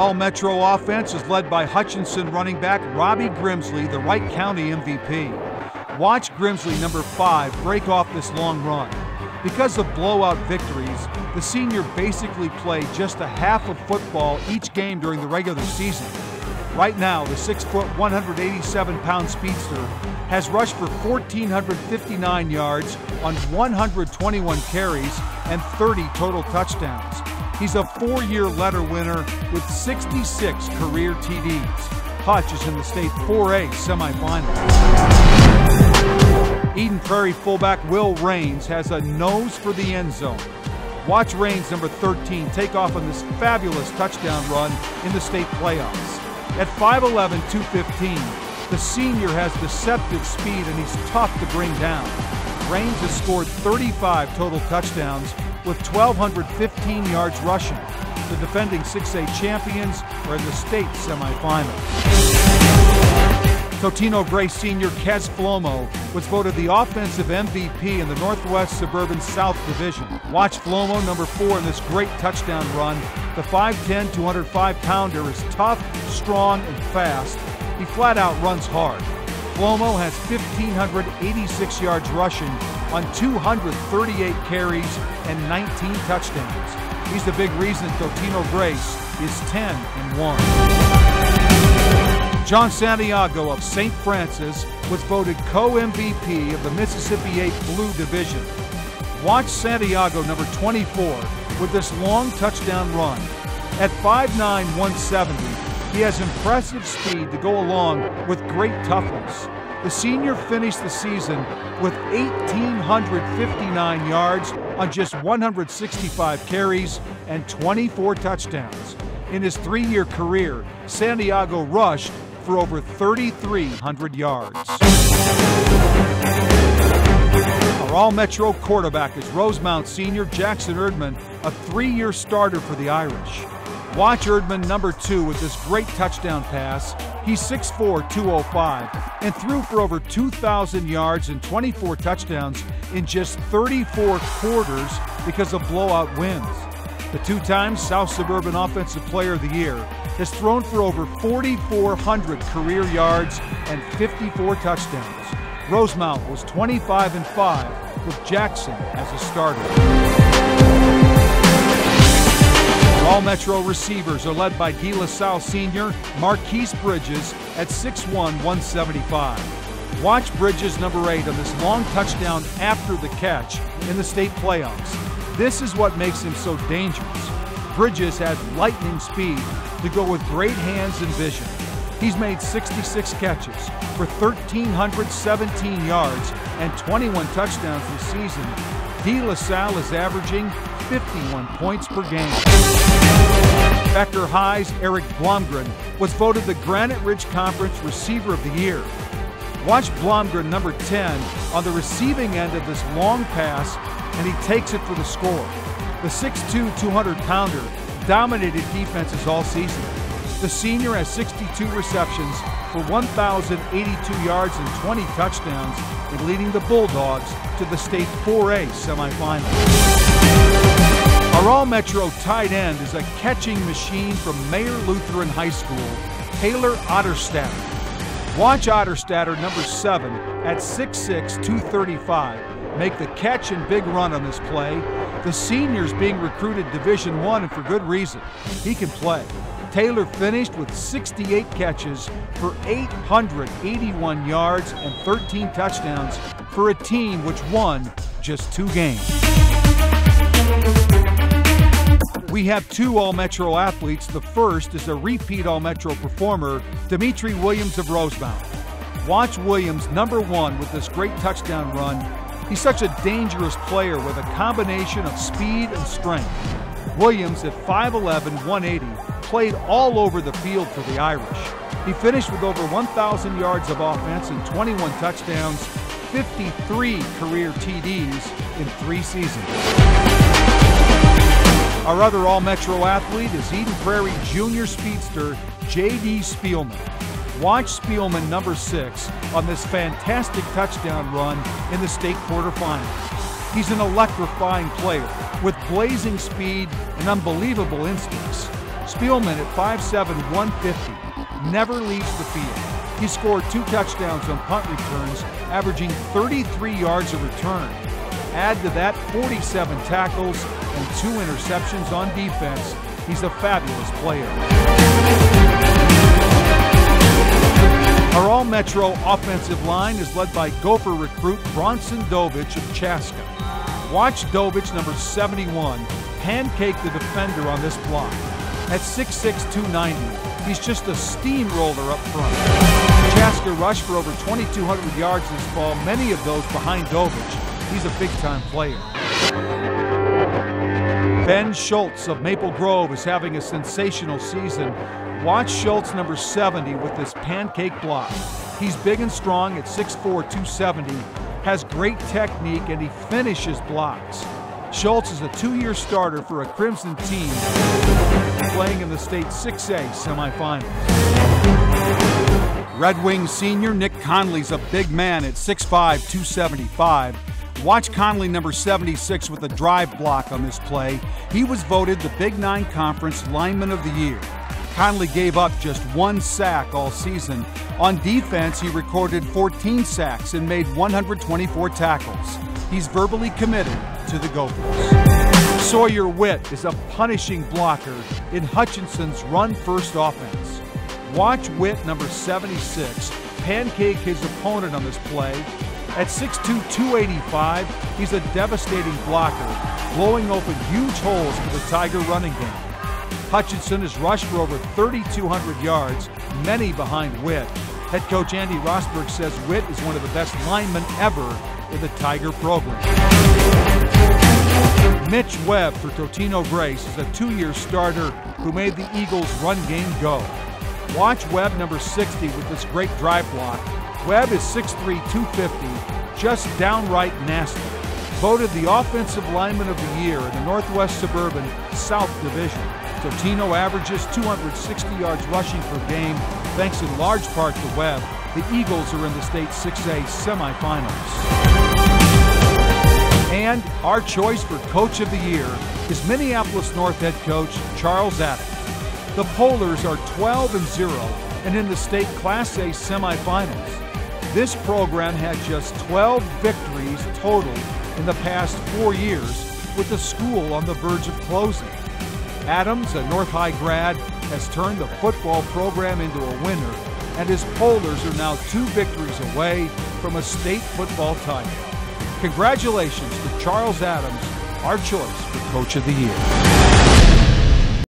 All-Metro offense is led by Hutchinson running back Robbie Grimsley, the Wright County MVP. Watch Grimsley, number 5, break off this long run. Because of blowout victories, the senior basically played just a half of football each game during the regular season. Right now, the 6-foot, 187-pound speedster has rushed for 1,459 yards on 121 carries and 30 total touchdowns. He's a 4-year letter winner with 66 career TDs. Hutch is in the state 4A semifinal. Eden Prairie fullback Will Raines has a nose for the end zone. Watch Raines, number 13, take off on this fabulous touchdown run in the state playoffs. At 5'11", 215, the senior has deceptive speed and he's tough to bring down. Raines has scored 35 total touchdowns with 1,215 yards rushing. The defending 6A champions are in the state semifinal. Totino Grace senior Kez Flomo was voted the offensive MVP in the Northwest Suburban South Division. Watch Flomo, number 4, in this great touchdown run. The 5'10", 205-pounder is tough, strong, and fast. He flat out runs hard. Flomo has 1,586 yards rushing on 238 carries and 19 touchdowns. He's the big reason Totino Grace is 10-1. John Santiago of St. Francis was voted co-MVP of the Mississippi 8 Blue Division. Watch Santiago, number 24, with this long touchdown run. At 5'9", 170, he has impressive speed to go along with great toughness. The senior finished the season with 1,859 yards on just 165 carries and 24 touchdowns. In his 3-year career, Santiago rushed for over 3,300 yards. Our All-Metro quarterback is Rosemount senior Jackson Erdman, a 3-year starter for the Irish. Watch Erdman, number 2, with this great touchdown pass. He's 6'4", 205, and threw for over 2,000 yards and 24 touchdowns in just 34 quarters because of blowout wins. The 2-time South Suburban Offensive Player of the Year has thrown for over 4,400 career yards and 54 touchdowns. Rosemount was 25-5 with Jackson as a starter. All-Metro receivers are led by De La Salle senior Marquise Bridges at 6'1", 175. Watch Bridges, number 8, on this long touchdown after the catch in the state playoffs. This is what makes him so dangerous. Bridges has lightning speed to go with great hands and vision. He's made 66 catches for 1,317 yards and 21 touchdowns this season. De La Salle is averaging 51 points per game. Becker High's Eric Blomgren was voted the Granite Ridge Conference Receiver of the Year. Watch Blomgren, number 10, on the receiving end of this long pass, and he takes it for the score. The 6'2", 200-pounder dominated defenses all season. The senior has 62 receptions for 1,082 yards and 20 touchdowns in leading the Bulldogs to the state 4A semifinal. Our All-Metro tight end is a catching machine from Mayer Lutheran High School, Taylor Otterstatter. Watch Otterstatter, number 7, at 6'6", 235, make the catch and big run on this play. The senior's being recruited Division I, and for good reason. He can play. Taylor finished with 68 catches for 881 yards and 13 touchdowns for a team which won just 2 games. We have 2 All-Metro athletes. The first is a repeat All-Metro performer, Dimitri Williams of Rosemount. Watch Williams, number 1, with this great touchdown run. He's such a dangerous player with a combination of speed and strength. Williams, at 5'11", 180, played all over the field for the Irish. He finished with over 1,000 yards of offense and 21 touchdowns, 53 career TDs in 3 seasons. Our other All-Metro athlete is Eden Prairie junior speedster J.D. Spielman. Watch Spielman, number 6, on this fantastic touchdown run in the state quarterfinals. He's an electrifying player with blazing speed and unbelievable instincts. Spielman at 5'7", 150, never leaves the field. He scored 2 touchdowns on punt returns, averaging 33 yards a return. Add to that 47 tackles and 2 interceptions on defense. He's a fabulous player. Our All-Metro offensive line is led by Gopher recruit Bronson Dovich of Chaska. Watch Dovich, number 71, pancake the defender on this block. At 6'6", 290, he's just a steamroller up front. Chaska rushed for over 2,200 yards this fall, many of those behind Dovich. He's a big-time player. Ben Schultz of Maple Grove is having a sensational season. Watch Schultz, number 70, with this pancake block. He's big and strong at 6'4", 270, has great technique, and he finishes blocks. Schultz is a 2-year starter for a Crimson team playing in the state 6A semifinals. Red Wings senior Nick Conley's a big man at 6'5", 275. Watch Conley, number 76, with a drive block on this play. He was voted the Big 9 Conference Lineman of the Year. Conley gave up just 1 sack all season. On defense, he recorded 14 sacks and made 124 tackles. He's verbally committed to the Gophers. Sawyer Witt is a punishing blocker in Hutchinson's run-first offense. Watch Witt, number 76, pancake his opponent on this play. At 6'2", 285, he's a devastating blocker, blowing open huge holes for the Tiger running game. Hutchinson has rushed for over 3,200 yards, many behind Witt. Head coach Andy Rosberg says Witt is one of the best linemen ever in the Tiger program. Mitch Webb for Totino Grace is a 2-year starter who made the Eagles' run game go. Watch Webb, number 60, with this great drive block. Webb is 6'3", 250, just downright nasty. Voted the Offensive Lineman of the Year in the Northwest Suburban South Division. Totino averages 260 yards rushing per game, thanks in large part to Webb. The Eagles are in the state 6A semifinals. And our choice for Coach of the Year is Minneapolis North head coach Charles Adams. The Polars are 12-0 and in the state Class A semifinals. This program had just 12 victories total in the past 4 years, with the school on the verge of closing. Adams, a North High grad, has turned the football program into a winner, and his Polars are now 2 victories away from a state football title. Congratulations to Charles Adams, our choice for Coach of the Year.